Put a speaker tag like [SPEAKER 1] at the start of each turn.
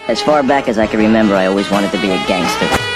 [SPEAKER 1] As far back as I can remember, I always wanted to be a gangster.